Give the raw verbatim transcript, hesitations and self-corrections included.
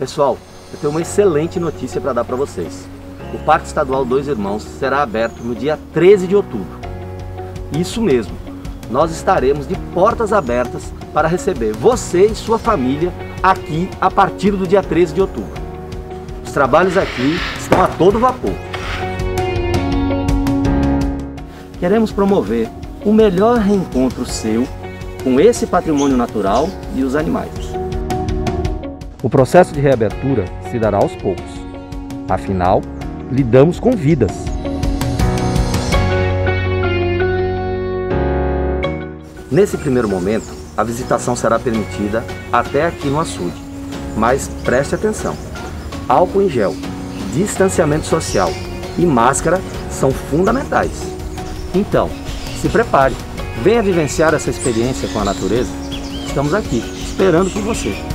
Pessoal, eu tenho uma excelente notícia para dar para vocês. O Parque Estadual Dois Irmãos será aberto no dia treze de outubro. Isso mesmo, nós estaremos de portas abertas para receber você e sua família aqui a partir do dia treze de outubro. Os trabalhos aqui estão a todo vapor. Queremos promover o melhor reencontro seu com esse patrimônio natural e os animais. O processo de reabertura se dará aos poucos. Afinal, lidamos com vidas. Nesse primeiro momento, a visitação será permitida até aqui no açude. Mas preste atenção, álcool em gel, distanciamento social e máscara são fundamentais. Então, se prepare, venha vivenciar essa experiência com a natureza. Estamos aqui, esperando por você.